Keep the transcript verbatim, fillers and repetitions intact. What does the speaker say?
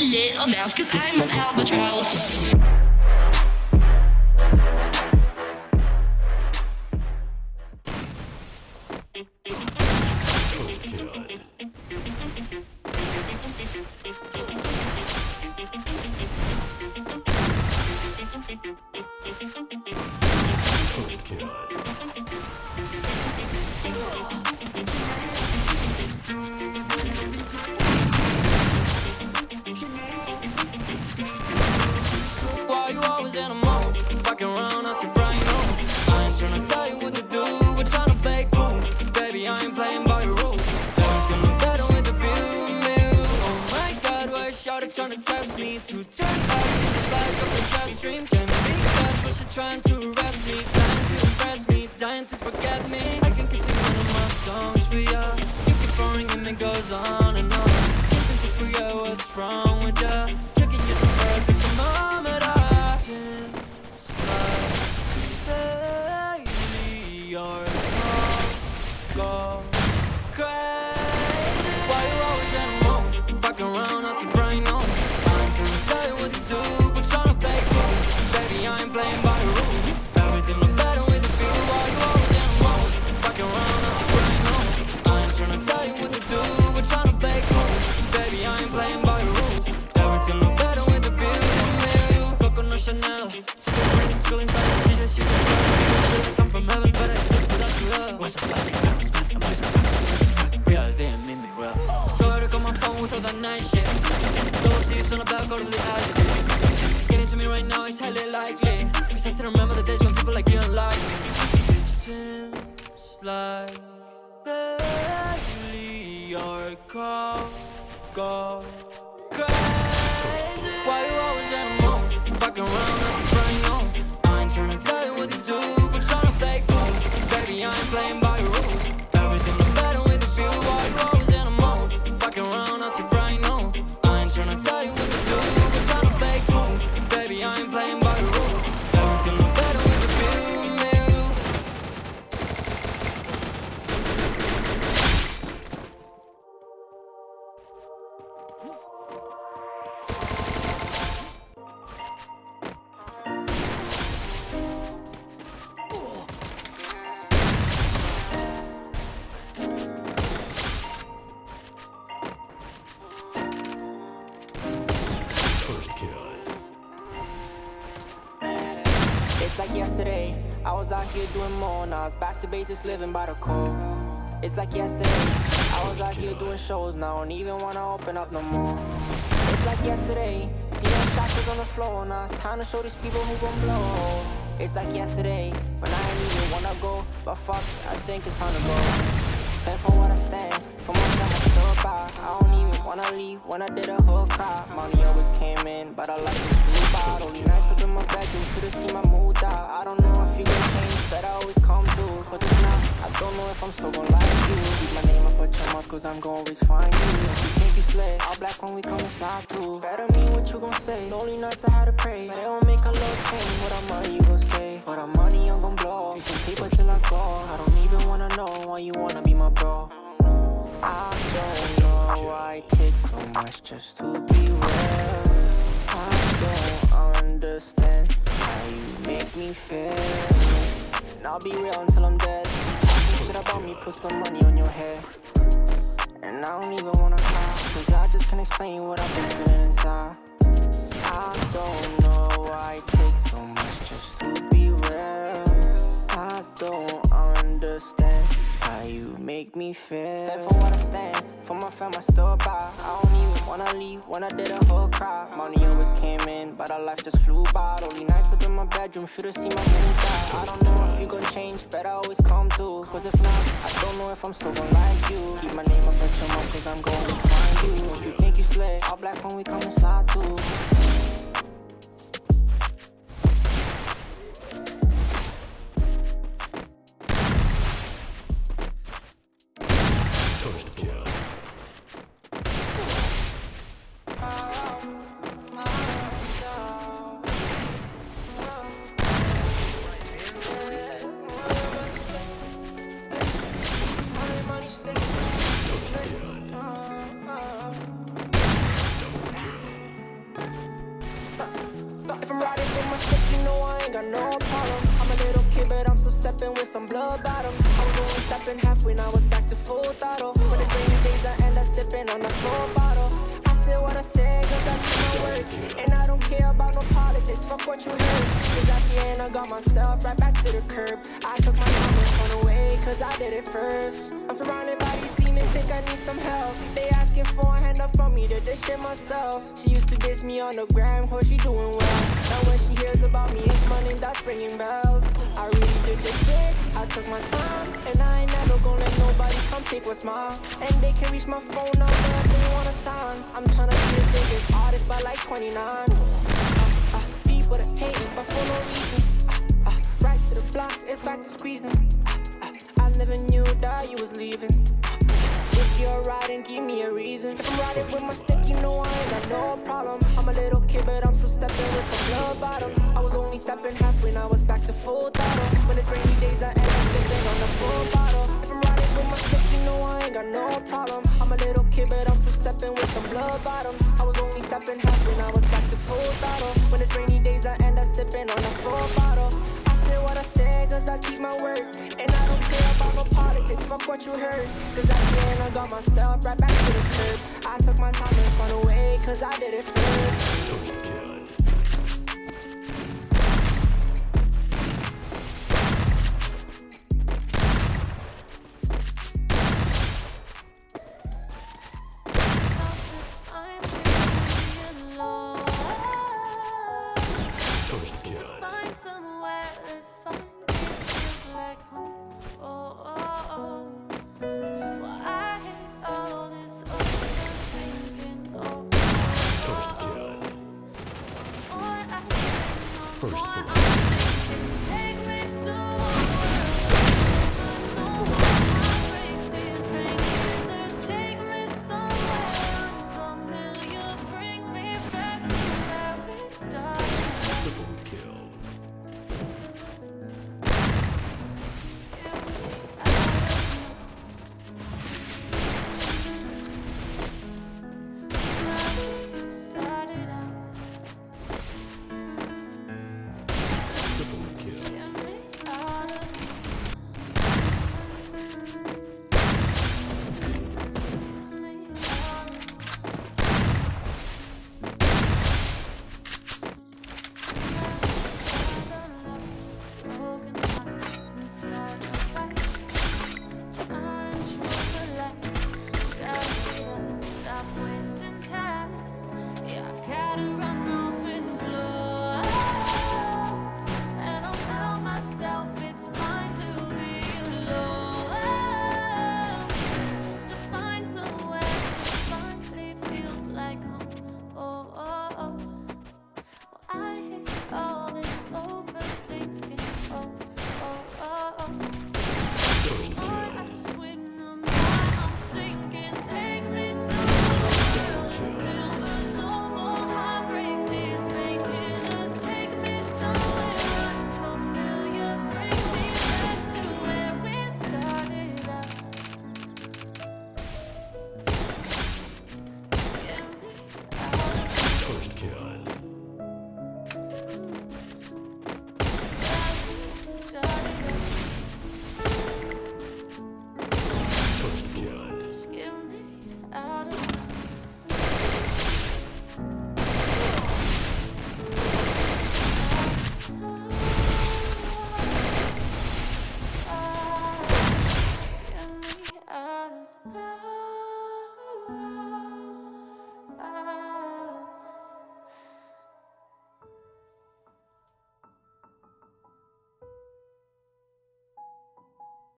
little mouse, cause I'm an albatross. Why you always in a mood? Fucking around out to Brian home. I ain't tryna tell you what to do, but tryna play cool. Baby, I ain't playing by your rules. Everything look better with the view. Oh my God, why is Shawty tryna test me? To turn back in the back of the jet stream. Can't be that, but she trying to arrest me. Dying to impress me, dying to forget me. I can keep singing one of my songs for ya. You keep boring and it goes on and on. Can't seem to figure out what's wrong with ya. Checking your temperature, thermometer. Your go crazy. Why you always in a mood? Fucking around out to brain on. I ain't tryna tell you what to do, but tryna play cool. Baby, I ain't playing by your rules. Everything look better with the feel. Why you always in a mood? Fucking around out to brain on. I ain't tryna tell you what to do, but tryna play cool. Baby, I ain't playing by your rules. Everything look better with the feel. Coco no Chanel, super pretty, chillin' by the T J, she can go. Come from heaven, but I slip without your love. What's up, baby? Realize they ain't mean me well. Told her to call my phone with all that nice shit. Don't see us on the back, go to the ice. Getting to me right now is highly likely, cause I still remember the days when people like you don't like me. Seems like lately your call go crazy. Why you always in a mood? Fucking around out to brain on. I ain't tryna tell you what to do, but tryna play cool. Baby, I ain't playing by your rules. Everything look better with the feel. Why you always in a mood? Fucking around out to brain on. I ain't tryna tell you what to do, but tryna play cool. Baby, I ain't playing by your rules. Everything look better with the feel. It's like yesterday, I was out here doing more. Now it's back to basics, living by the code. It's like yesterday, I was out here doing shows. Now I don't even wanna open up no more. It's like yesterday, see them shoppers on the floor. Now it's time to show these people who gon' blow. It's like yesterday, when I ain't even wanna go. But fuck, I think it's time to go. Stand for what I stand, for my time I still about. I don't even wanna leave when I did a whole crowd. Money always came in, but I like to sleep out. Only nights up in my bedroom, should've seen my mood out. I don't know if you gon' change, better always come through. Cause if not, I don't know if I'm still gon' like you. Keep my name up at your mouth, cause I'm gon' always find you. If you think you slay, all black when we come and slide through. Better mean what you gon' say, lonely nights I had to pray. But it don't make a little change, for the money you gon' stay. For the money I'm gon' blow, chasing paper till I go. I don't even wanna know why you wanna be my bro. I don't know why it takes so much just to be real. I don't understand how you make me feel. And I'll be real until I'm dead. Talking shit about me, put some money on your head. And I don't even wanna cry, cause I just can't explain what I've been feeling inside. I don't know why it takes so much just to be real. I don't understand how you make me feel. Stand for what I stand, for my fam I still about. I don't even wanna leave when I did a whole crowd. Money always came in, but our life just flew by. Only nights up in my bedroom, should've seen my mood out. I don't know if you gon' change, better always come through. Cause if not, I don't know if I'm still gon' like you. Keep my name up at your mouth, cause I'm gon' always find you. If you think you slay, all black when we come and slide through. some blood bottoms. I was only stepping half when I was back to full throttle. When it's rainy days, I end up sipping on the full bottle. I said what I said, cause I keep my word. And I don't care about no politics, fuck what you heard. Cause at the end, I got myself right back to the curb. I took my time and run away, cause I did it first. I'm surrounded by these demons, think I need some help. They asking for a hand up from me to this shit myself. She used to diss me on the gram, hope she doing well. Now when she hears about me, it's money that's ringing bells. I really did this shit, I took my time. And I ain't never gonna let nobody come take what's mine. And they can reach my phone number if they wanna sign. I'm tryna be the biggest artist by like twenty-nine. uh, uh, People that hating, but for no reason. uh, uh, Right to the block, it's back to squeezing. uh, uh, I never knew that you was leaving. If you're riding, give me a reason. If I'm riding with my stick, you know I ain't got no problem. I'm a little kid, but I'm still stepping with some blood bottoms. I was only stepping half when I was back to full throttle. When it's rainy days, I end up sipping on the full bottle. If I'm riding with my stick, you know I ain't got no problem. I'm a little kid, but I'm still stepping with some blood bottoms. I was only stepping half when I was back to full throttle. When it's rainy days, I end up sipping on the full bottle. I said what I said, cause I keep my word. And I don't care about no politics, fuck what you heard. Cause at the end I got myself right back to the curb. I took my time and run away, cause I did it first. Find somewhere that feels like home. Oh, oh, oh. Well, I hate all this overthinking. Oh, oh, oh. Boy, I think no more.